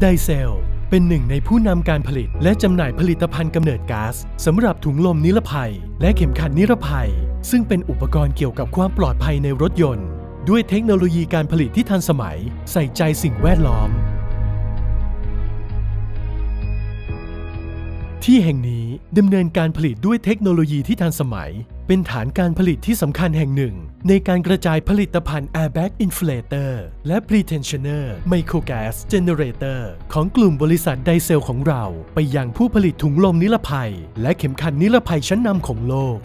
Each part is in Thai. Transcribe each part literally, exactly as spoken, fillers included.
ไดเซลเป็นหนึ่งในผู้นำการผลิตและจำหน่ายผลิตภัณฑ์กำเนิดก๊าซสำหรับถุงลมนิรภัยและเข็มขัดนิรภัยซึ่งเป็นอุปกรณ์เกี่ยวกับความปลอดภัยในรถยนต์ด้วยเทคโนโลยีการผลิตที่ทันสมัยใส่ใจสิ่งแวดล้อมที่แห่งนี้ดำเนินการผลิตด้วยเทคโนโลยีที่ทันสมัยเป็นฐานการผลิตที่สำคัญแห่งหนึ่งในการกระจายผลิตภัณฑ์ Airbag Inflator และ Pretensioner Microgas Generator ของกลุ่มบริษัทไดเซลของเราไปยังผู้ผลิตถุงลมนิรภัยและเข็มขัดนิรภัยชั้นนำของโลก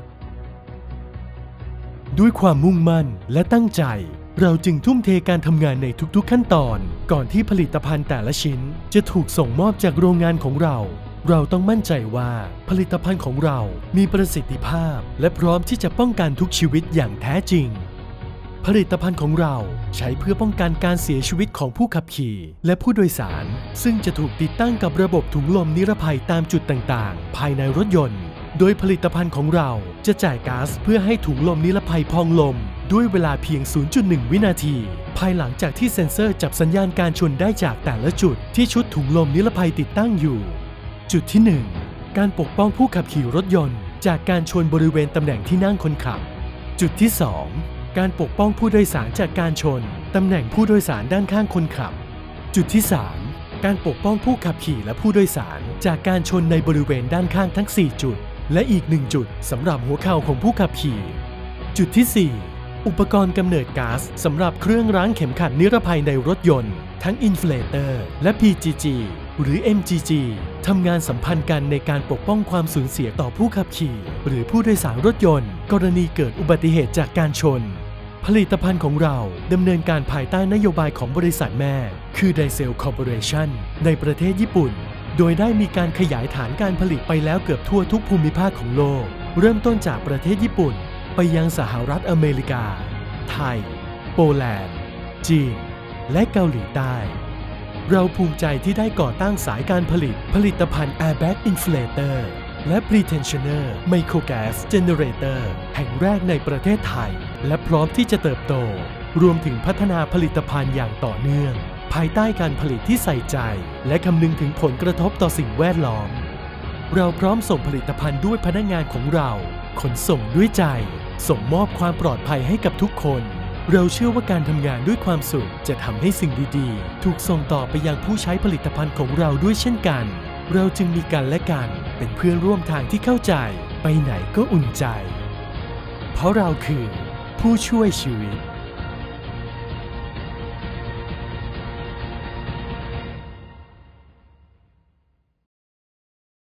ด้วยความมุ่งมั่นและตั้งใจเราจึงทุ่มเทการทำงานในทุกๆขั้นตอนก่อนที่ผลิตภัณฑ์แต่ละชิ้นจะถูกส่งมอบจากโรงงานของเราเราต้องมั่นใจว่าผลิตภัณฑ์ของเรามีประสิทธิภาพและพร้อมที่จะป้องกันทุกชีวิตอย่างแท้จริงผลิตภัณฑ์ของเราใช้เพื่อป้องกันการเสียชีวิตของผู้ขับขี่และผู้โดยสารซึ่งจะถูกติดตั้งกับระบบถุงลมนิรภัยตามจุดต่างๆภายในรถยนต์โดยผลิตภัณฑ์ของเราจะจ่ายก๊าซเพื่อให้ถุงลมนิรภัยพองลมด้วยเวลาเพียง ศูนย์จุดหนึ่ง วินาทีภายหลังจากที่เซ็นเซอร์จับสัญญาณการชนได้จากแต่ละจุดที่ชุดถุงลมนิรภัยติดตั้งอยู่จุดที่หนึ่งการปกป้องผู้ขับขี่รถยนต์จากการชนบริเวณตำแหน่งที่นั่งคนขับจุดที่สองการปกป้องผู้โดยสารจากการชนตำแหน่งผู้โดยสารด้านข้างคนขับจุดที่สามการปกป้องผู้ขับขี่และผู้โดยสารจากการชนในบริเวณด้านข้างทั้งสี่จุดและอีกหนึ่งจุดสำหรับหัวเข่าของผู้ขับขี่จุดที่สี่อุปกรณ์กำเนิดก๊าซสำหรับเครื่องรั้งเข็มขัดนิรภัยในรถยนต์ทั้ง Inflator และ พี จี จี หรือ เอ็ม จี จี ทำงานสัมพันธ์กันในการปกป้องความสูญเสียต่อผู้ขับขี่หรือผู้โดยสารรถยนต์กรณีเกิดอุบัติเหตุจากการชนผลิตภัณฑ์ของเราดำเนินการภายใต้นโยบายของบริษัทแม่คือ Daicel Corporation ในประเทศญี่ปุ่นโดยได้มีการขยายฐานการผลิตไปแล้วเกือบทั่วทุกภูมิภาคของโลกเริ่มต้นจากประเทศญี่ปุ่นไปยังสหรัฐอเมริกาไทยโปแลนด์จีนและเกาหลีใต้เราภูมิใจที่ได้ก่อตั้งสายการผลิตผลิตภัณฑ์ Airbag Inflator และ Pretensioner Microgas Generator แห่งแรกในประเทศไทยและพร้อมที่จะเติบโตรวมถึงพัฒนาผลิตภัณฑ์อย่างต่อเนื่องภายใต้การผลิตที่ใส่ใจและคำนึงถึงผลกระทบต่อสิ่งแวดล้อมเราพร้อมส่งผลิตภัณฑ์ด้วยพนักงานของเราขนส่งด้วยใจส่งมอบความปลอดภัยให้กับทุกคนเราเชื่อว่าการทำงานด้วยความสุขจะทำให้สิ่งดีๆถูกส่งต่อไปยังผู้ใช้ผลิตภัณฑ์ของเราด้วยเช่นกันเราจึงมีกันและกันเป็นเพื่อนร่วมทางที่เข้าใจไปไหนก็อุ่นใจเพราะเราคือผู้ช่วยชีวิต